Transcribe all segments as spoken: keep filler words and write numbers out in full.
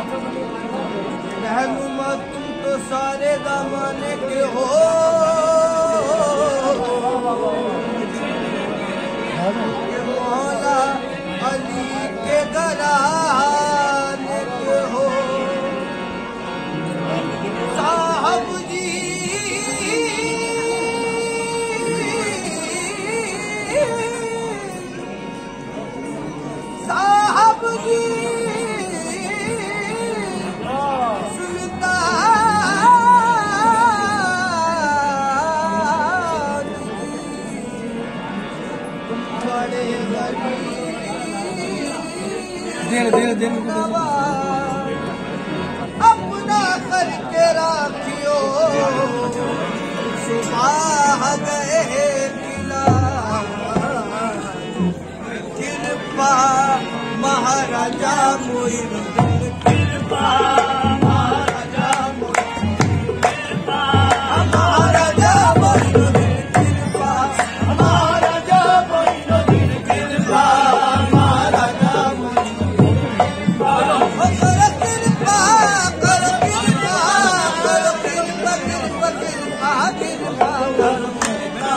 रहनुमा तुम तो सारे ज़माने के हो, ये मौला अली के घराने के हो। साहब जी साहब जी सुल्तान बड़े गरीब अपना करके राखियो, सुबह गए किला कृपा महाराजा मोइनुद्दीन, कृपा महाराजा मोइनुद्दीन, कृपा महाराजा मोइनुद्दीन, कृपा महाराजा मोइनुद्दीन, कृपा महाराजा मोइनुद्दीन, कृपा कर कृपा कर कृपा कर कृपा कृपा कृपा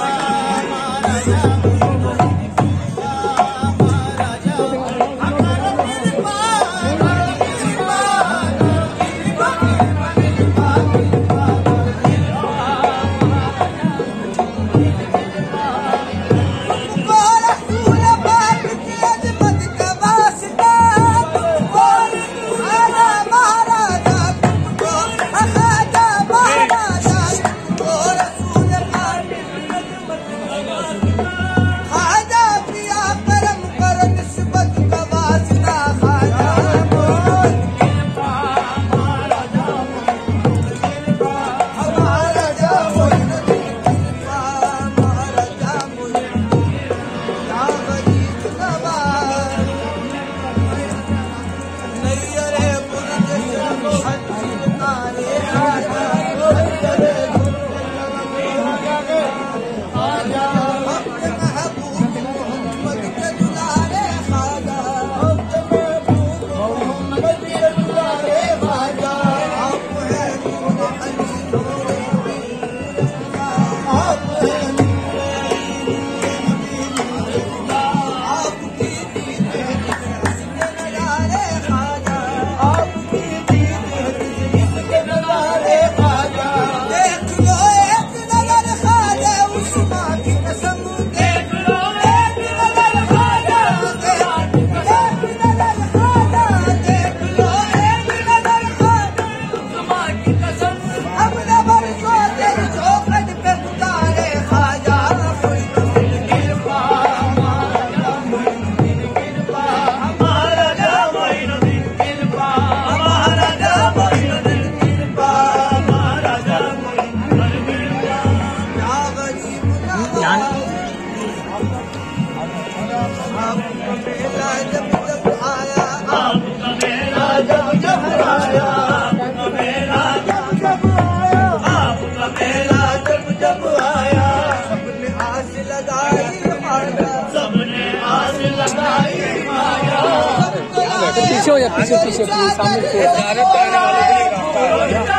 पीछे हो जा, पीछे पीछे सामने